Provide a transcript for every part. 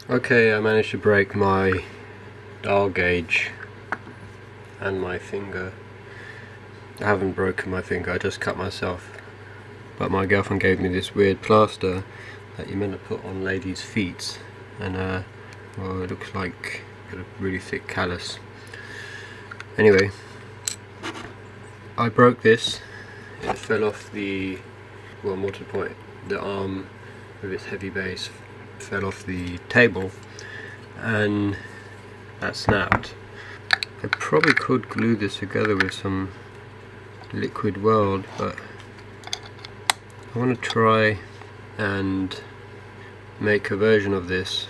Okay, I managed to break my dial gauge and my finger. I haven't broken my finger, I just cut myself. But my girlfriend gave me this weird plaster that you're meant to put on ladies' feet, and well, it looks like got a really thick callus. Anyway, I broke this. It fell off the, well, more to the point, the arm with its heavy base fell off the table and that snapped. I probably could glue this together with some liquid weld, but I want to try and make a version of this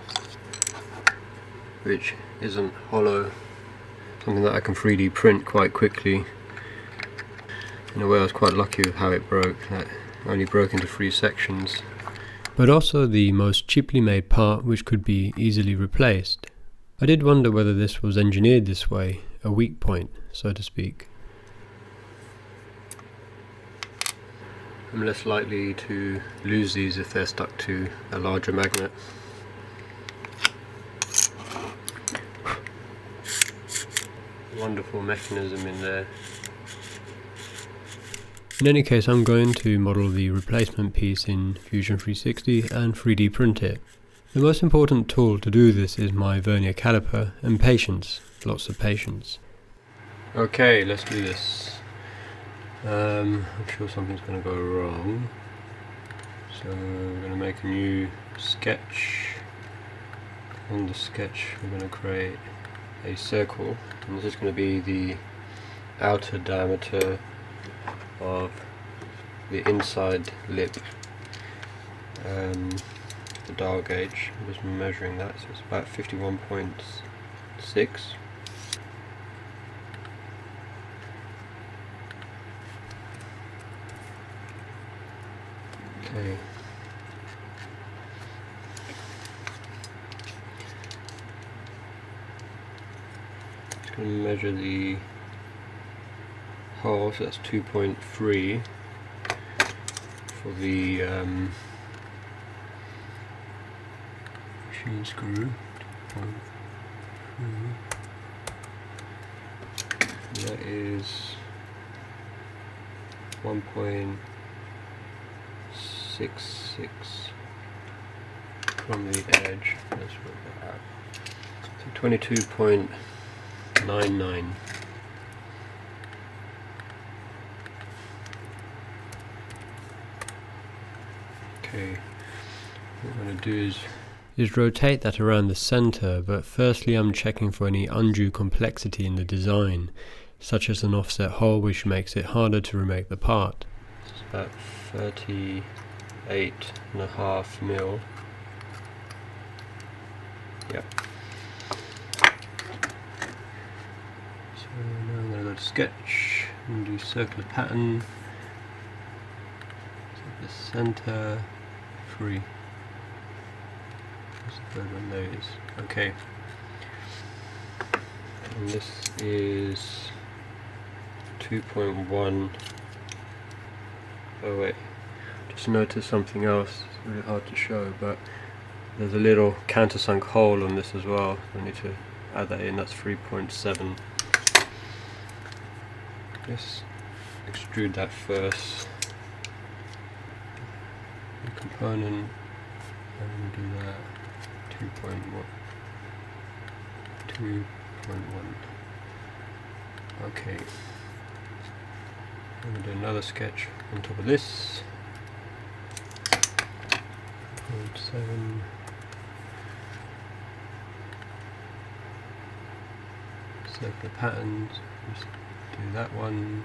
which isn't hollow, something that I can 3D print quite quickly. In a way, I was quite lucky with how it broke. It only broke into 3 sections. But also the most cheaply made part which could be easily replaced. I did wonder whether this was engineered this way, a weak point, so to speak. I'm less likely to lose these if they're stuck to a larger magnet. Wonderful mechanism in there. In any case, I'm going to model the replacement piece in Fusion 360 and 3D print it. The most important tool to do this is my vernier caliper and patience, lots of patience. Okay, let's do this. I'm sure something's going to go wrong, so we're going to make a new sketch. On the sketch we're going to create a circle, and this is going to be the outer diameter of the inside lip, the dial gauge. I'm just measuring that, so it's about 51.6. Okay. Just going to measure the hole, so that's 2.3 for the machine screw. 2.3. That is 1.66 from the edge. Let's work that out. So 22.99. Okay, what I'm going to do is rotate that around the center, but firstly I'm checking for any undue complexity in the design, such as an offset hole which makes it harder to remake the part. It's about 38.5 mil. Yep. So now I'm going to go to sketch and do circular pattern. So the center 3. What's the third one? There it is. Okay. And this is 2.1. Oh wait, just noticed something else. It's really hard to show, but there's a little countersunk hole on this as well. I need to add that in. That's 3.7. Just extrude that first. The component, and we'll do that. 2.1. Okay. I'm going to do another sketch on top of this. 0.7. Circular patterns. Just do that one.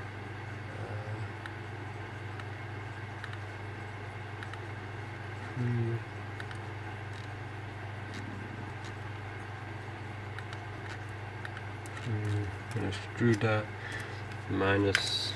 I'm going to extrude that minus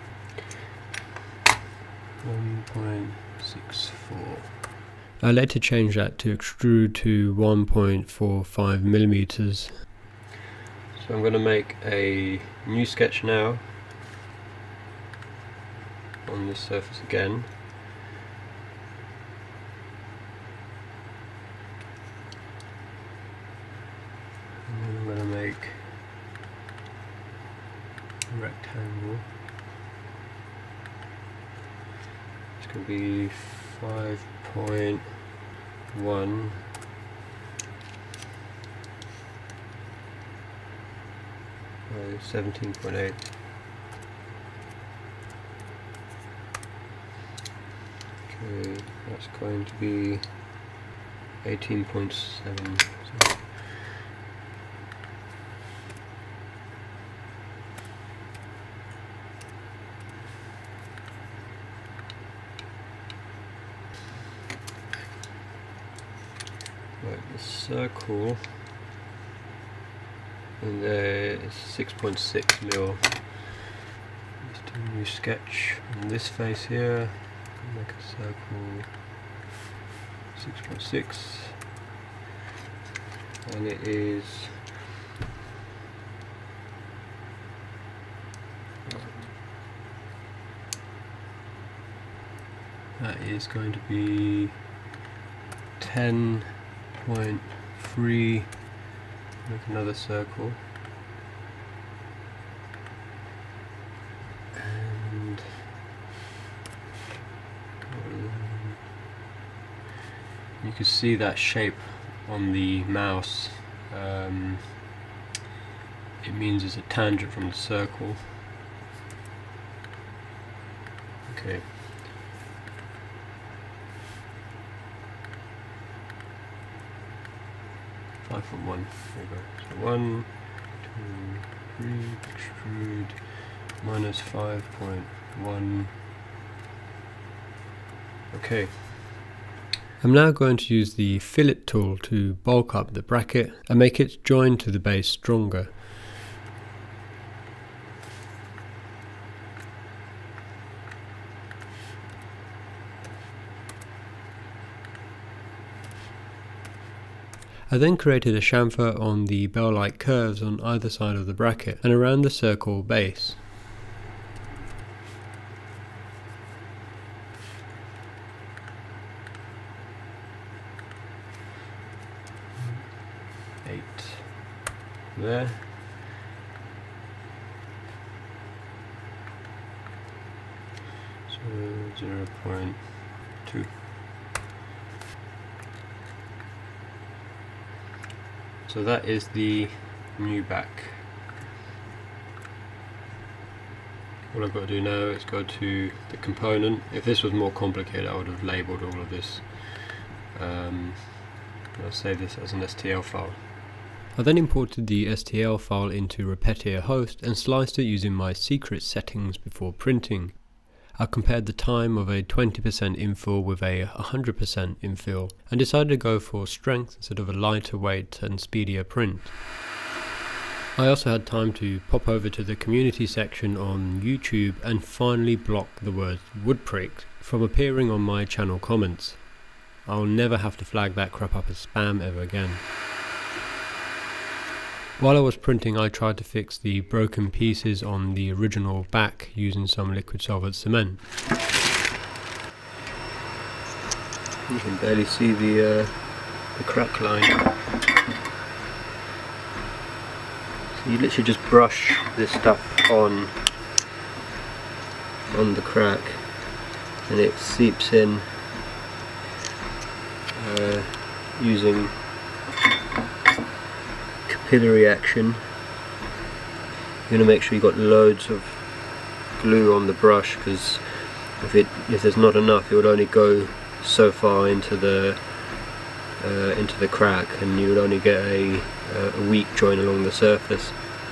1.64. I later changed that to extrude to 1.45 millimeters. So I'm going to make a new sketch now on this surface again. rectangle. It's going to be 5.1. 17.8. Okay, that's going to be 18.7. Right, the circle in there is 6.6 mil. Let's do a new sketch on this face here. Make a circle 6.6, and it is that is going to be 10.3. Make another circle, and you can see that shape on the mouse. It means it's a tangent from the circle. Okay. There we go. So 1, 2, 3, extrude, minus 5.1. Okay. I'm now going to use the fillet tool to bulk up the bracket and make its join to the base stronger. I then created a chamfer on the bell-like curves on either side of the bracket and around the circle base. There. So 0.2. So that is the new back. All I've got to do now is go to the component. If this was more complicated, I would have labelled all of this. I'll save this as an STL file. I then imported the STL file into Repetier host and sliced it using my secret settings before printing. I compared the time of a 20% infill with a 100% infill and decided to go for strength instead of a lighter weight and speedier print. I also had time to pop over to the community section on YouTube and finally block the word wood prick from appearing on my channel comments. I'll never have to flag that crap up as spam ever again. While I was printing, I tried to fix the broken pieces on the original back using some liquid solvent cement. You can barely see the crack line. So you literally just brush this stuff on the crack and it seeps in using capillary action. You're going to make sure you've got loads of glue on the brush, because if there's not enough, it would only go so far into the crack, and you would only get a weak join along the surface.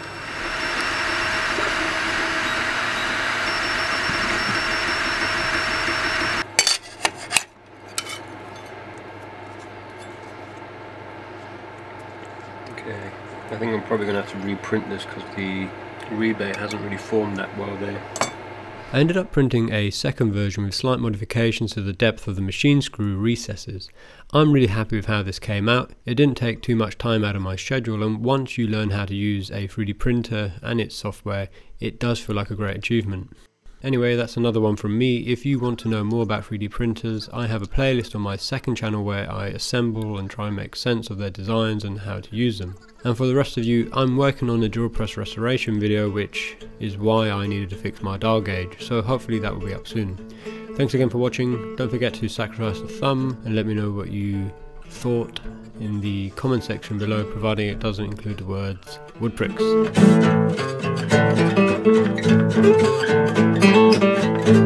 Okay, I think I'm probably going to have to reprint this because the rebate hasn't really formed that well there. I ended up printing a second version with slight modifications to the depth of the machine screw recesses. I'm really happy with how this came out. It didn't take too much time out of my schedule, and once you learn how to use a 3D printer and its software, it does feel like a great achievement. Anyway, that's another one from me. If you want to know more about 3D printers, I have a playlist on my second channel where I assemble and try and make sense of their designs and how to use them. And for the rest of you, I'm working on a drill press restoration video, which is why I needed to fix my dial gauge, so hopefully that will be up soon. Thanks again for watching. Don't forget to sacrifice a thumb and let me know what you thought in the comment section below, providing it doesn't include the words wood pricks.